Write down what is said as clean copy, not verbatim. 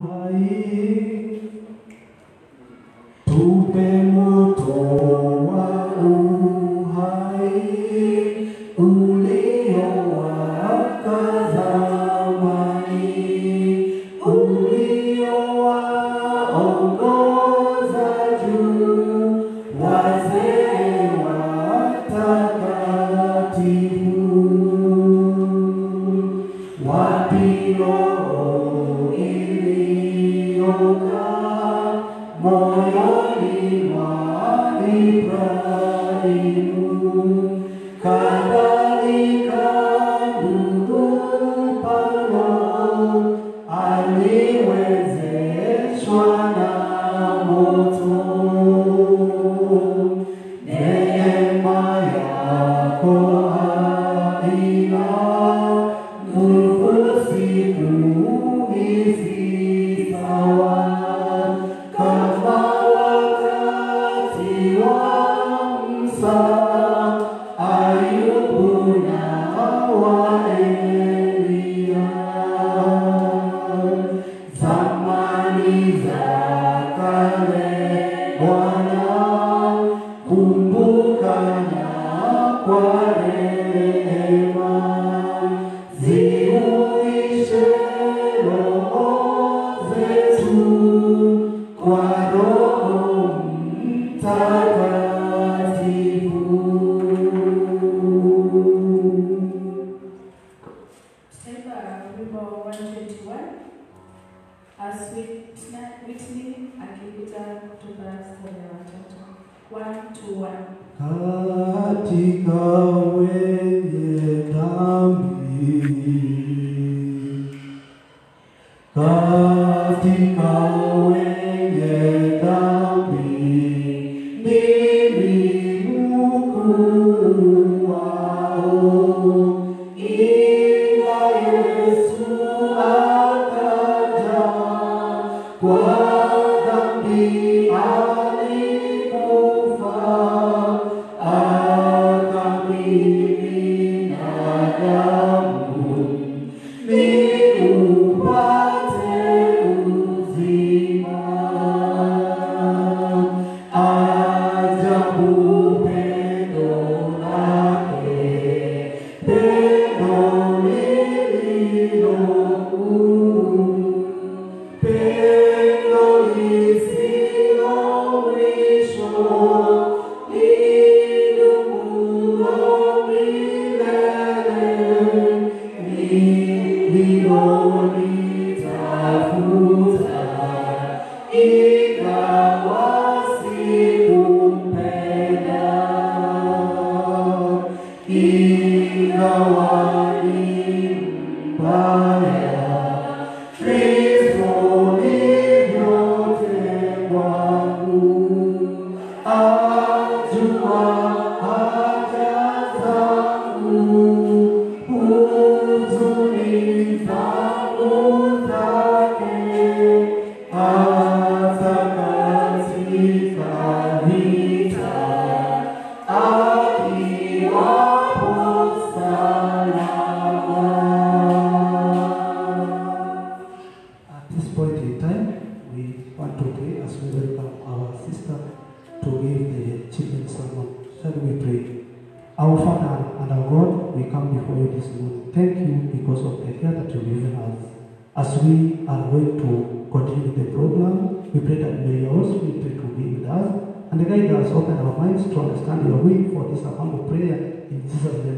Tupe moto wa uhai uliowaka zamani, uliowaongoza juu wazee watakatifu. Wapi roho iliyokaa moyoni mwa Ibrahimu, kadhalika ndugu Paulo aliwezeshwa na moto. Neema yako haina nguvu siku hizi sawa, kama wakati wa Musa, Ayubu na wa Elia. Zamani za kale Bwana, kumbuka na kwa rehema zihuishe roho zetu kwa Roho Mtakatifu. Sema wimbo 121 as Whitney akipita kutoka stari ya watoto 121. Katika wenye dhambi, katika wenye dhambi, mimi mkuu wao, ila Yesu akaja kwa dhambi alikufa, akamimina damu ili upate uzima. Ajabu pendo lake, pendo lililo kuu, pendo lisilo mwisho, lidumulo milele, nililolitafuta ingawa sikumpenda, ingawa ni mbaya, Kristo ni vyote kwangu. Ajua haja zangu, huzuni zangu zake, hata katika vita akiwapo salama. At this point in time, we want to pray as we welcome our sister to give the children's sermon. Shall we pray? Our Father and our God, we come before you this morning. Thank you because of the care that you've given us. As we are going to continue with the program, we pray that may your Holy Spirit to be with us and guide us, open our minds to understand your will for this humble prayer in Jesus' name.